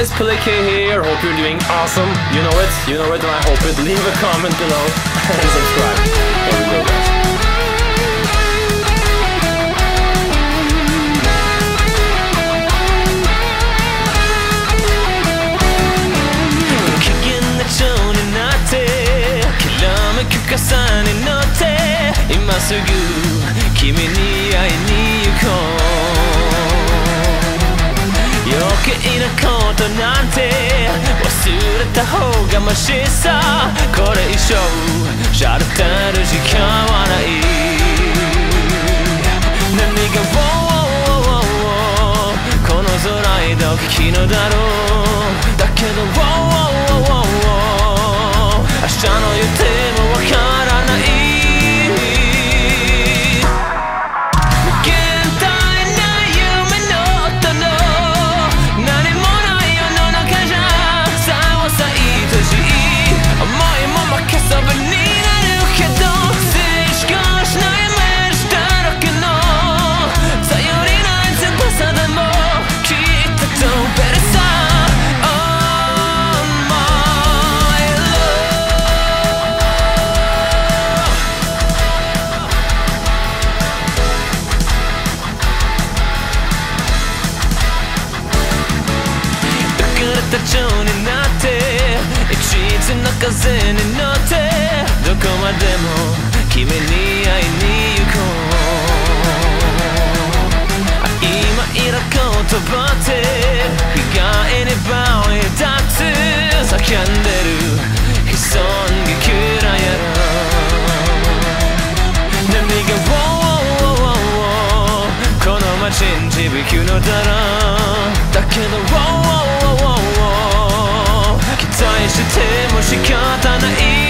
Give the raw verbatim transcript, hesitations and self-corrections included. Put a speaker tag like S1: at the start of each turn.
S1: guys, PlayK here. Hope you're doing awesome. You know it, you know it, and I hope it. Leave a comment below and subscribe. Here we go, guys.
S2: Kickingになってきらめく傘に乗って今すぐ君に会いに行こう余計なことなんて忘れた方がマシさこれ以上しゃれてる時間はない何が「ウォーウォーウォーウォー」この空へどきのだろうだけど「ウォーウォーウォーウォー」明日の予定もわからない無限大な夢の音の何もない世の中じゃさわさいとしい思いも負けそばになるけど静止化しないイメージだらけの頼りない翼でもきっと飛べるさ手帳になって一途な風に乗ってどこまでも君に会いに行こう曖昧な言葉って意外に場に立つ叫んでる潜んでくらやろ波が「ウォーウォーウォーウォー」この街に響くのだろうだけど「ウォーウォーウォーウォー」期待しても仕方ない